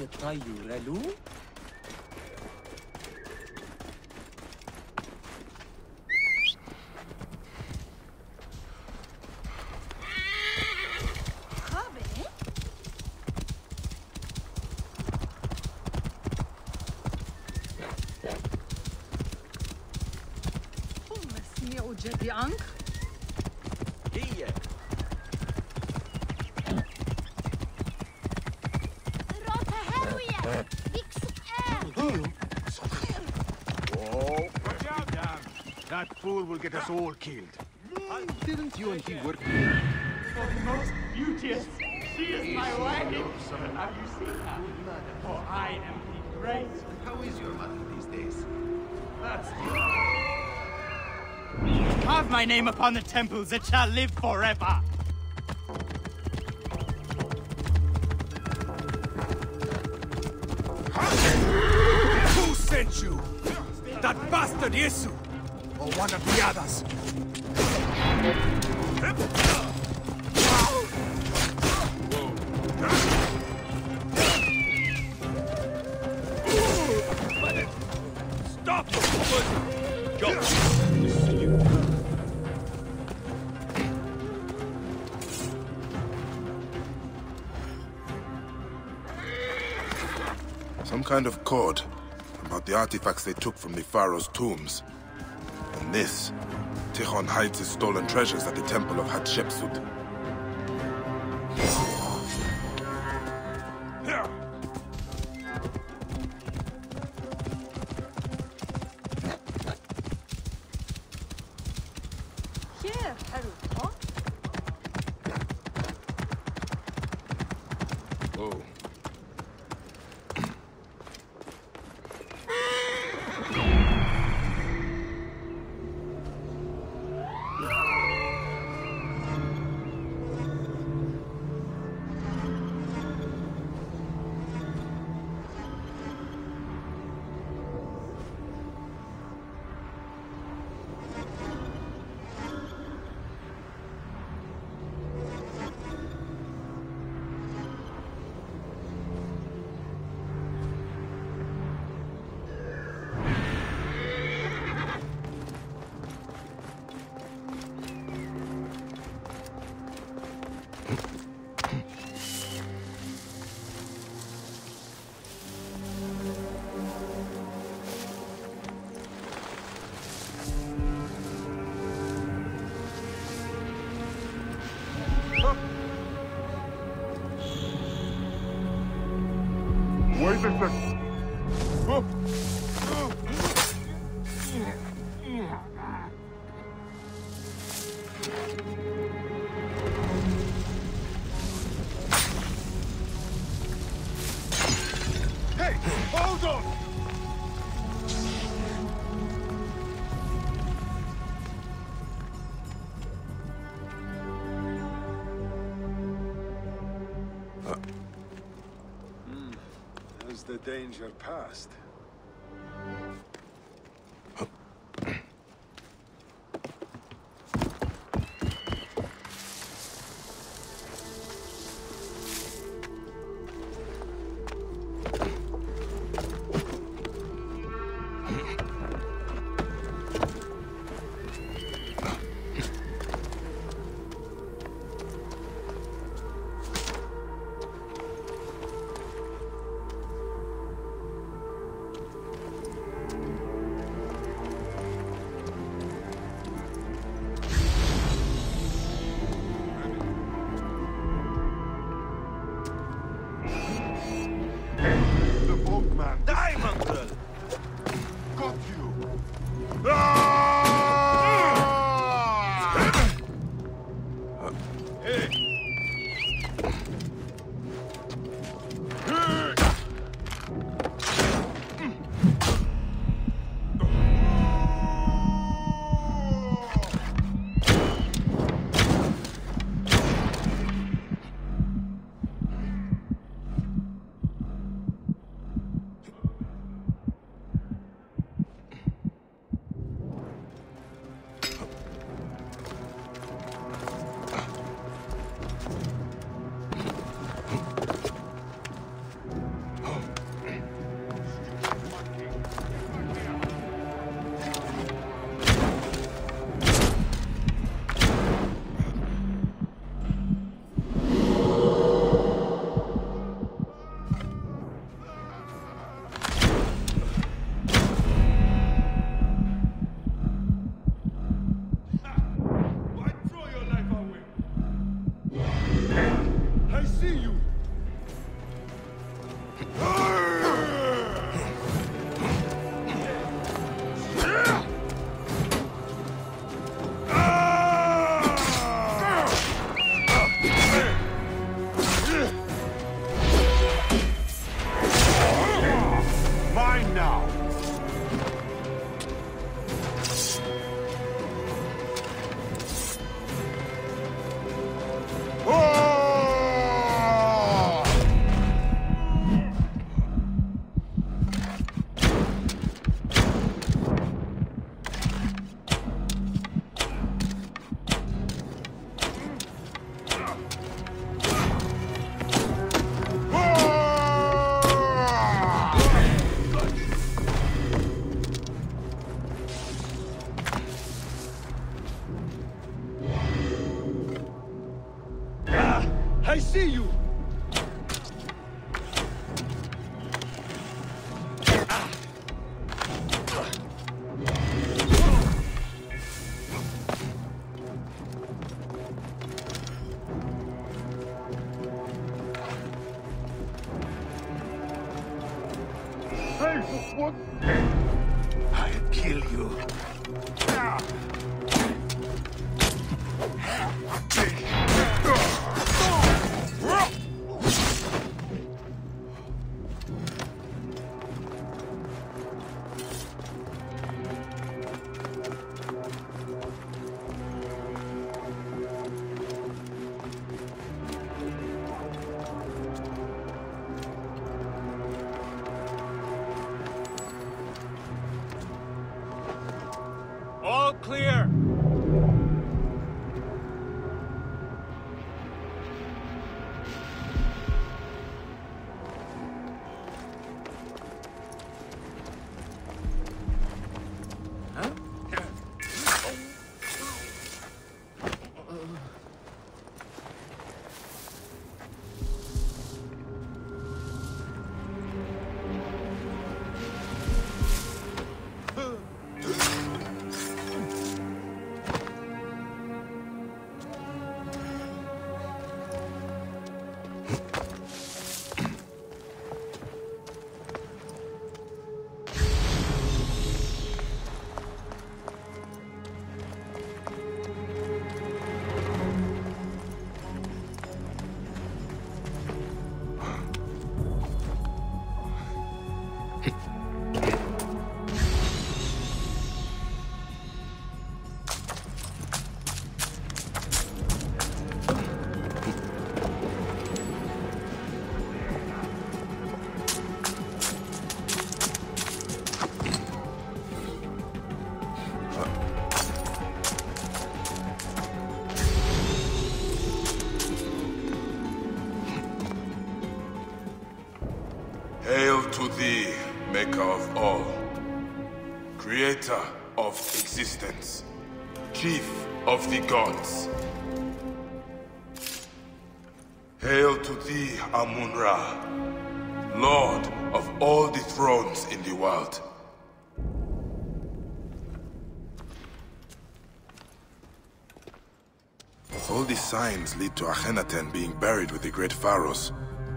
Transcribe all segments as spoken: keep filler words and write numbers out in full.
يطيرلو جدي عنك؟ هي الروتا هاوية ديك سؤال Oh, watch out, damn! That fool will get us all killed. Didn't you and he work? For the most beauteous, she is my wife. Have you seen her? For I am the great. How is your mother these days? That's Carve my name upon the temples, it shall live forever! Who sent you? That bastard Yesu? Or one of the others? Stop! Jump! Some kind of code about the artifacts they took from the Pharaohs' tombs. And this, Tikhon hides his stolen treasures at the temple of Hatshepsut. Here, Haruka. Oh. Wait a second. Oh. Hey, hold on! The danger past. What? I'll kill you. All clear! Hail to thee, maker of all, creator of existence, chief of the gods. Hail to thee, Amun-Ra, lord of all the thrones in the world. All these signs lead to Akhenaten being buried with the great pharaohs.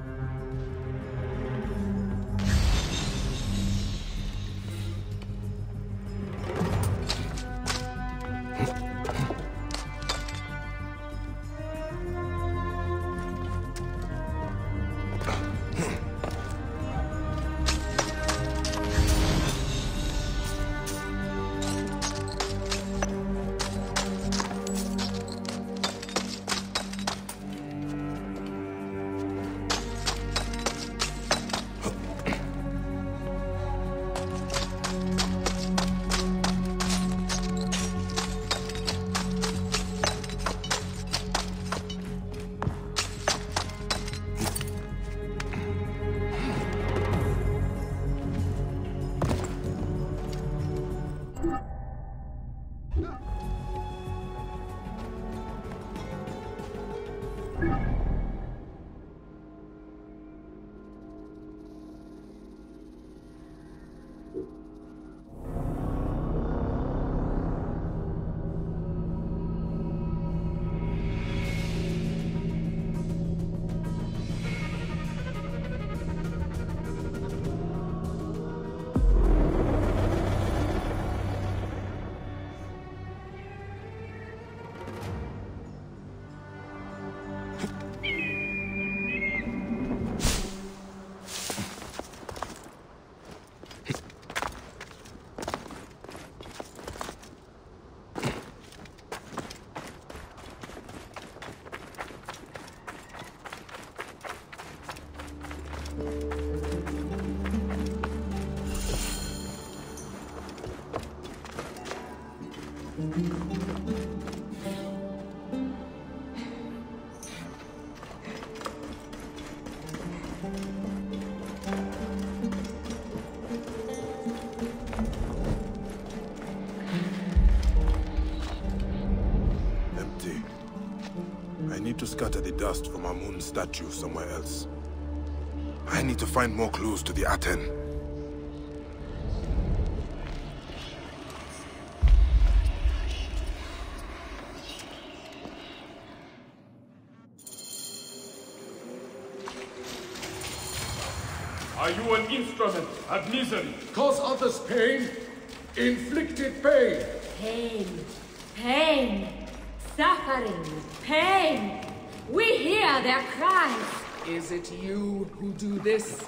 To scatter the dust from Amun's statue somewhere else. I need to find more clues to the Aten. Are you an instrument of misery? Cause others pain, inflicted pain. Pain, pain, suffering, pain. We hear their cries. Is it you who do this?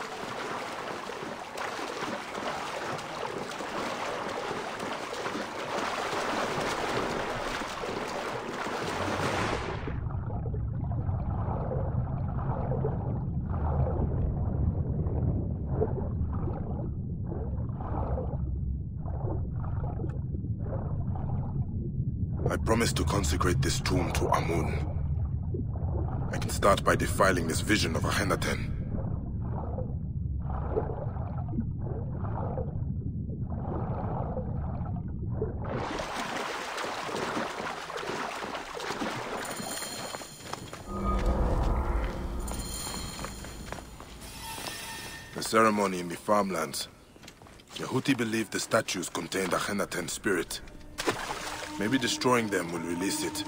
I promise to consecrate this tomb to Amun. I can start by defiling this vision of Akhenaten. The ceremony in the farmlands. Yahuti believed the statues contained Akhenaten's spirit. Maybe destroying them will release it.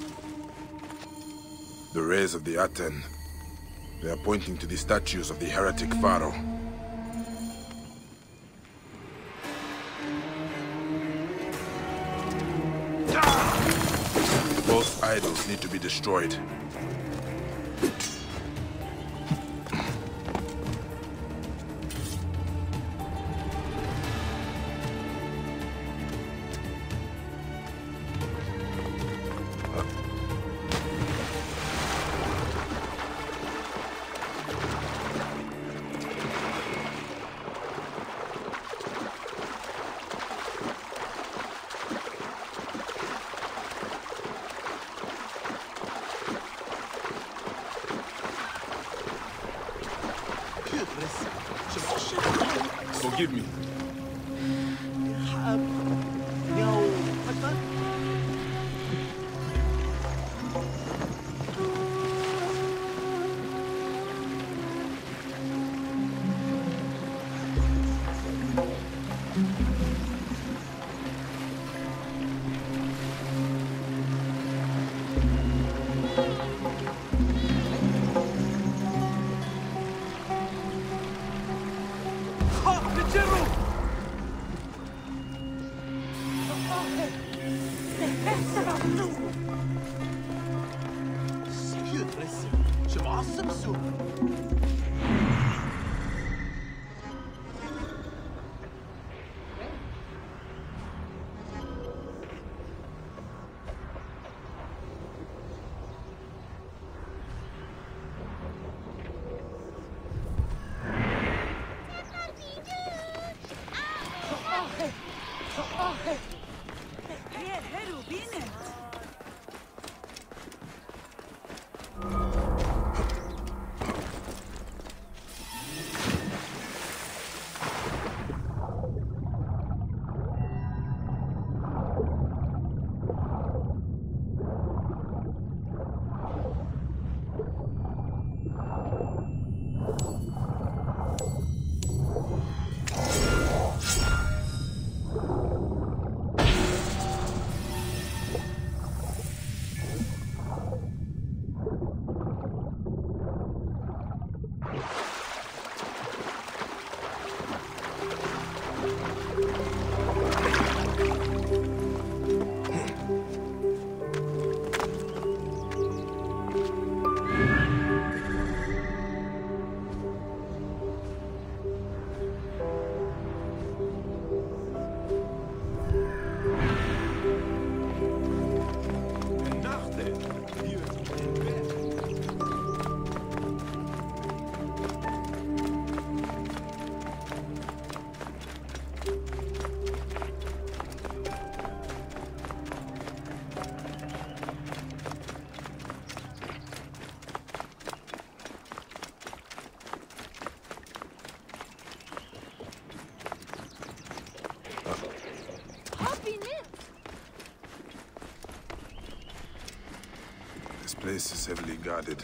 The rays of the Aten. They are pointing to the statues of the heretic Pharaoh. Both idols need to be destroyed. Forgive me. This place is heavily guarded.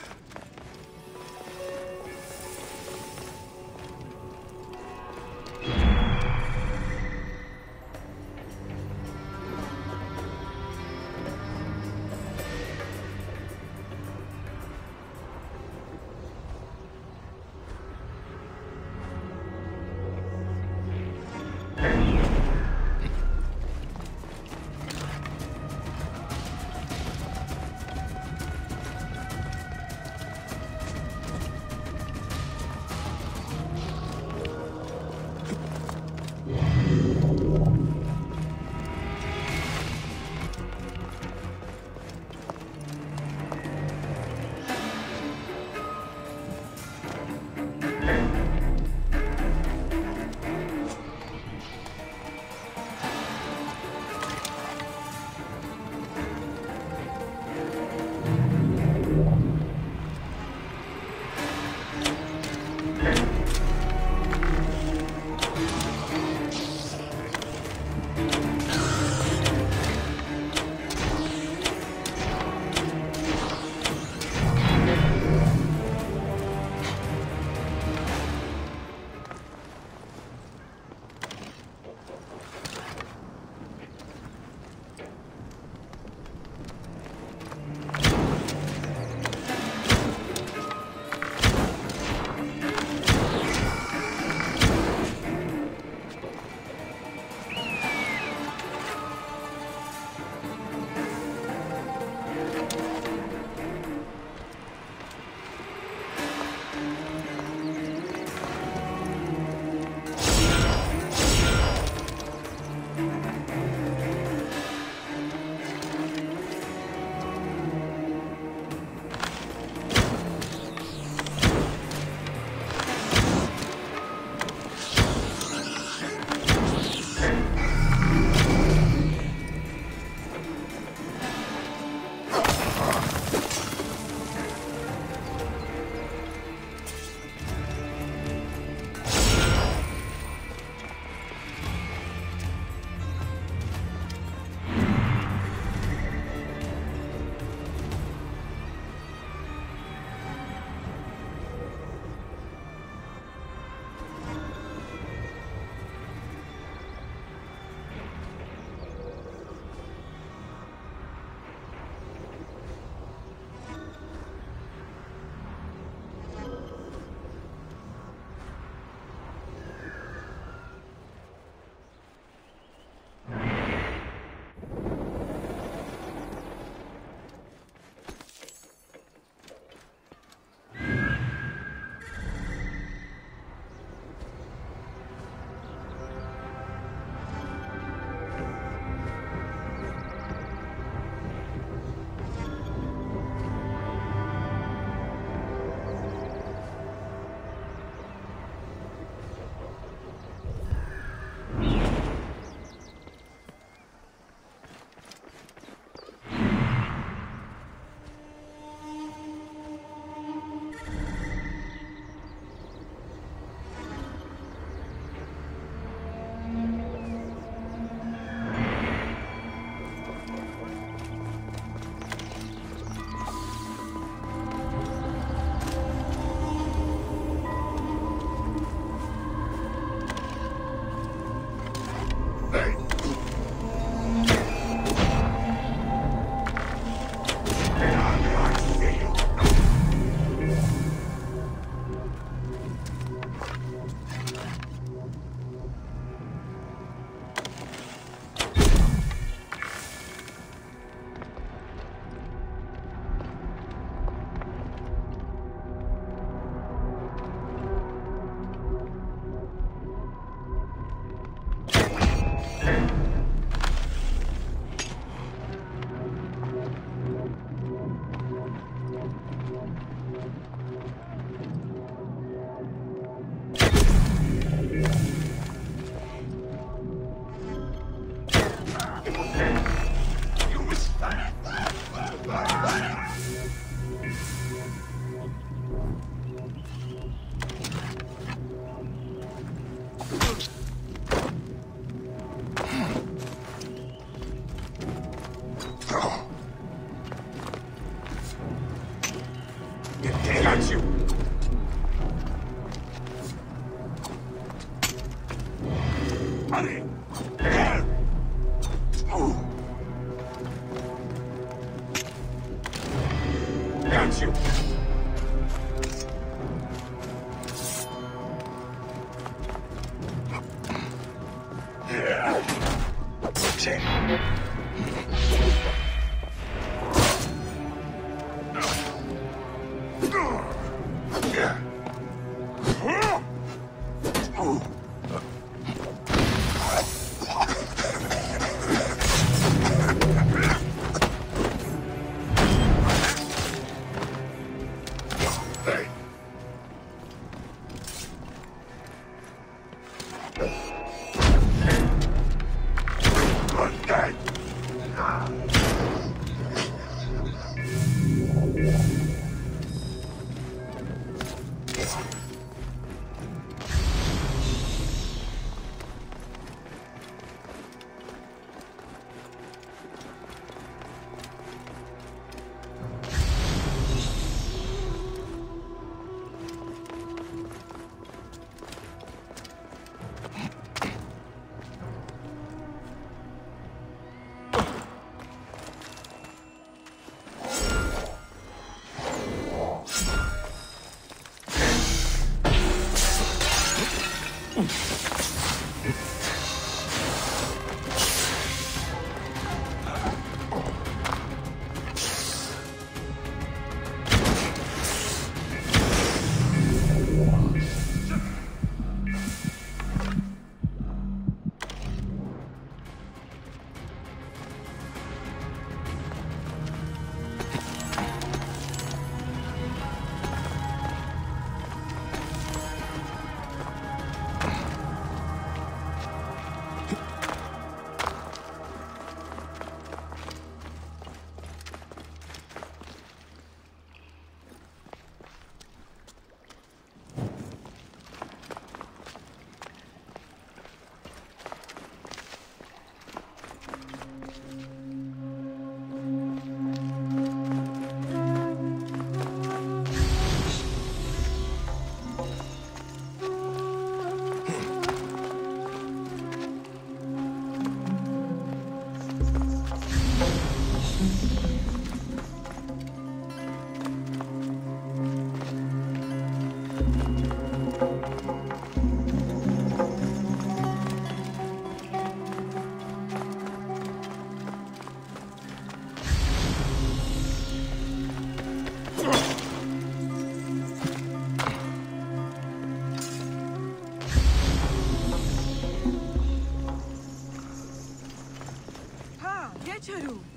Charu.